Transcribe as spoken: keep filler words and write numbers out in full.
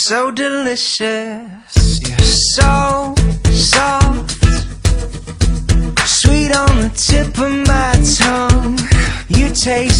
so delicious. You're so soft, sweet on the tip of my tongue. You taste